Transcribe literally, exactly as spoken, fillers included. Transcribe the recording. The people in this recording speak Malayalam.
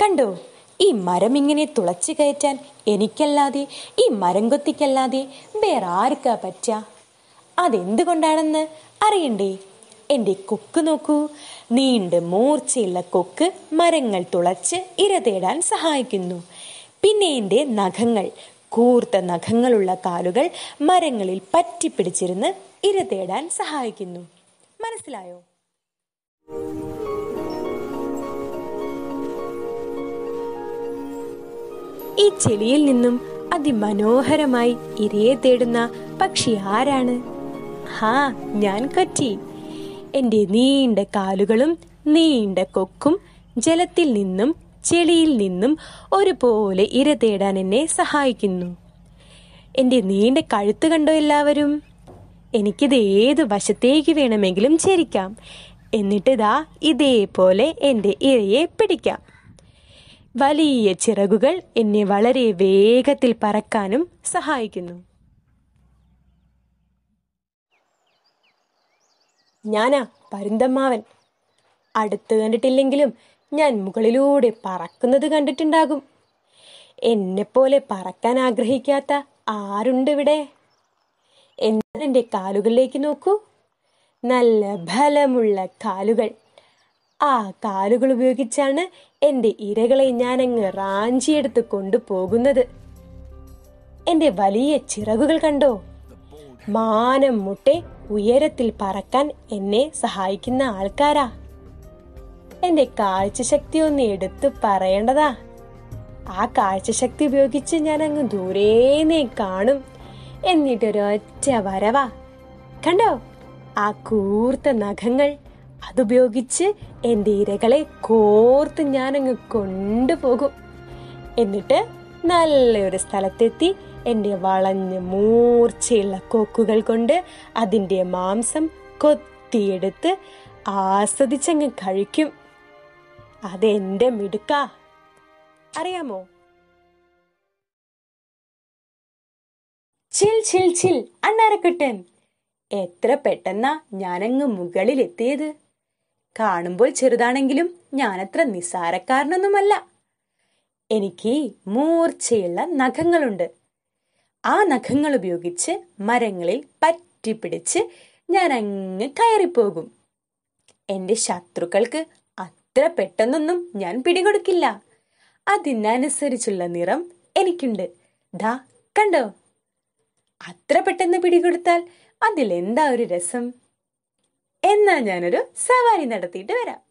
കണ്ടോ, ഈ മരം ഇങ്ങനെ തുളച്ചു കയറ്റാൻ എനിക്കല്ലാതെ, ഈ മരം കൊത്തിക്കല്ലാതെ വേറെ ആർക്കാ പറ്റുക? അതെന്തുകൊണ്ടാണെന്ന് അറിയണ്ടേ? എൻ്റെ കൊക്ക് നോക്കൂ. നീണ്ട മൂർച്ചയുള്ള കൊക്ക് മരങ്ങൾ തുളച്ച് ഇര തേടാൻ സഹായിക്കുന്നു. പിന്നെ എൻ്റെ നഖങ്ങൾ, കൂർത്ത നഖങ്ങളുള്ള കാലുകൾ മരങ്ങളിൽ പറ്റിപ്പിടിച്ചിരുന്ന് ഇര തേടാൻ സഹായിക്കുന്നു. മനസ്സിലായോ? ഈ ചെളിയിൽ നിന്നും അതിമനോഹരമായി ഇരയെ തേടുന്ന പക്ഷി ആരാണ്? ഹാ, ഞാൻ കൊറ്റി. എൻ്റെ നീണ്ട കാലുകളും നീണ്ട കൊക്കും ജലത്തിൽ നിന്നും ചെളിയിൽ നിന്നും ഒരുപോലെ ഇര തേടാൻ എന്നെ സഹായിക്കുന്നു. എൻ്റെ നീണ്ട കഴുത്ത് കണ്ടോ എല്ലാവരും? എനിക്കിത് ഏത് വശത്തേക്ക് വേണമെങ്കിലും ചരിക്കാം. എന്നിട്ടിതാ ഇതേപോലെ എൻ്റെ ഇരയെ പിടിക്കാം. വലിയ ചിറകുകൾ എന്നെ വളരെ വേഗത്തിൽ പറക്കാനും സഹായിക്കുന്നു. ഞാനാ പരുന്തമ്മാവൻ. അടുത്ത് കണ്ടിട്ടില്ലെങ്കിലും ഞാൻ മുകളിലൂടെ പറക്കുന്നത് കണ്ടിട്ടുണ്ടാകും. എന്നെപ്പോലെ പറക്കാൻ ആഗ്രഹിക്കാത്ത ആരുണ്ട് ഇവിടെ? എന്നാൽ എൻ്റെ കാലുകളിലേക്ക് നോക്കൂ. നല്ല ബലമുള്ള കാലുകൾ. ആ കാലുകൾ ഉപയോഗിച്ചാണ് എൻ്റെ ഇരകളെ ഞാനങ്ങ് റാഞ്ചിയെടുത്ത് കൊണ്ടുപോകുന്നത്. എൻ്റെ വലിയ ചിറകുകൾ കണ്ടോ? മാനം മുട്ടെ ഉയരത്തിൽ പറക്കാൻ എന്നെ സഹായിക്കുന്ന ആൾക്കാരാ. എൻ്റെ കാഴ്ചശക്തി ഒന്ന് എടുത്തു പറയേണ്ടതാ. ആ കാഴ്ചശക്തി ഉപയോഗിച്ച് ഞാൻ അങ്ങ് ദൂരേന്നേ കാണും. എന്നിട്ടൊരൊറ്റ വരവാ. കണ്ടോ ആ കൂർത്ത നഖങ്ങൾ? അതുപയോഗിച്ച് എൻ്റെ ഇരകളെ കോർത്ത് ഞാനങ്ങ് കൊണ്ടുപോകും. എന്നിട്ട് നല്ലൊരു സ്ഥലത്തെത്തി എൻ്റെ വളഞ്ഞ മൂർച്ചയുള്ള കൊക്കുകൾ കൊണ്ട് അതിൻ്റെ മാംസം കൊത്തിയെടുത്ത് ആസ്വദിച്ചങ്ങ് കഴിക്കും. അതെന്റെ മിടുക്കാ. അറിയാമോ? ചിൽ ചിൽ ചിൽ അണ്ണാരക്കുട്ടൻ. എത്ര പെട്ടെന്നാ ഞാനങ്ങ് മുകളിലെത്തിയത്. കാണുമ്പോൾ ചെറുതാണെങ്കിലും ഞാനത്ര നിസ്സാരക്കാരനൊന്നുമല്ല. എനിക്ക് മൂർച്ചയുള്ള നഖങ്ങളുണ്ട്. ആ നഖങ്ങൾ ഉപയോഗിച്ച് മരങ്ങളിൽ പറ്റിപ്പിടിച്ച് ഞാൻ അങ്ങ് കയറിപ്പോകും. എൻ്റെ ശത്രുക്കൾക്ക് അത്ര പെട്ടെന്നൊന്നും ഞാൻ പിടികൊടുക്കില്ല. അതിനനുസരിച്ചുള്ള നിറം എനിക്കുണ്ട്. ദാ കണ്ടോ? അത്ര പെട്ടെന്ന് പിടികൊടുത്താൽ അതിലെന്താ ഒരു രസം? എന്നാ ഞാനൊരു സവാരി നടത്തിയിട്ട് വരാം.